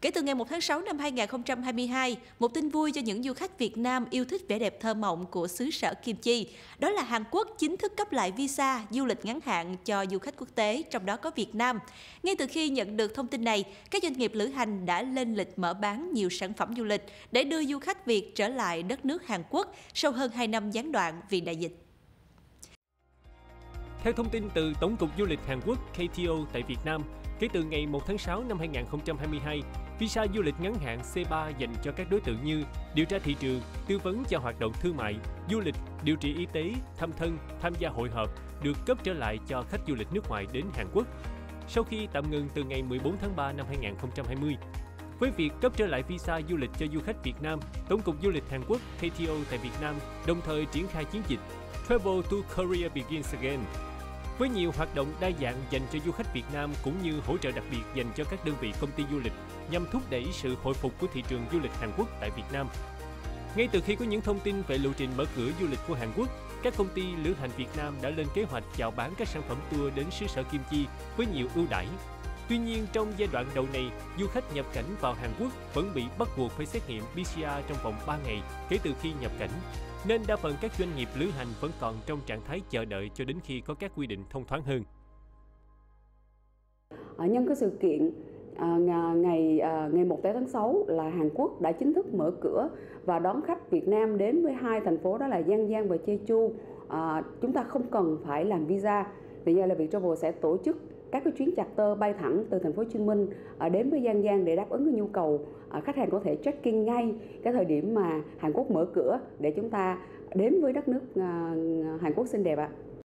Kể từ ngày 1 tháng 6 năm 2022, một tin vui cho những du khách Việt Nam yêu thích vẻ đẹp thơ mộng của xứ sở kim chi. Đó là Hàn Quốc chính thức cấp lại visa du lịch ngắn hạn cho du khách quốc tế, trong đó có Việt Nam. Ngay từ khi nhận được thông tin này, các doanh nghiệp lữ hành đã lên lịch mở bán nhiều sản phẩm du lịch để đưa du khách Việt trở lại đất nước Hàn Quốc sau hơn 2 năm gián đoạn vì đại dịch. Theo thông tin từ Tổng cục Du lịch Hàn Quốc KTO tại Việt Nam, kể từ ngày 1 tháng 6 năm 2022, visa du lịch ngắn hạn C3 dành cho các đối tượng như điều tra thị trường, tư vấn cho hoạt động thương mại, du lịch, điều trị y tế, thăm thân, tham gia hội họp được cấp trở lại cho khách du lịch nước ngoài đến Hàn Quốc. Sau khi tạm ngừng từ ngày 14 tháng 3 năm 2020, với việc cấp trở lại visa du lịch cho du khách Việt Nam, Tổng cục Du lịch Hàn Quốc KTO tại Việt Nam đồng thời triển khai chiến dịch Travel to Korea Begins Again, với nhiều hoạt động đa dạng dành cho du khách Việt Nam cũng như hỗ trợ đặc biệt dành cho các đơn vị công ty du lịch nhằm thúc đẩy sự hồi phục của thị trường du lịch Hàn Quốc tại Việt Nam. Ngay từ khi có những thông tin về lộ trình mở cửa du lịch của Hàn Quốc, các công ty lữ hành Việt Nam đã lên kế hoạch chào bán các sản phẩm tour đến xứ sở kim chi với nhiều ưu đãi. Tuy nhiên, trong giai đoạn đầu này, du khách nhập cảnh vào Hàn Quốc vẫn bị bắt buộc phải xét nghiệm PCR trong vòng 3 ngày kể từ khi nhập cảnh, nên đa phần các doanh nghiệp lữ hành vẫn còn trong trạng thái chờ đợi cho đến khi có các quy định thông thoáng hơn. Nhân cái sự kiện ngày 1 tháng 6 là Hàn Quốc đã chính thức mở cửa và đón khách Việt Nam đến với hai thành phố đó là Giang Giang và Jeju. Chúng ta không cần phải làm visa, vì vậy là Viettravel sẽ tổ chức các cái chuyến charter bay thẳng từ thành phố Hồ Chí Minh đến với Giang Giang để đáp ứng cái nhu cầu khách hàng có thể check-in ngay cái thời điểm mà Hàn Quốc mở cửa để chúng ta đến với đất nước Hàn Quốc xinh đẹp ạ.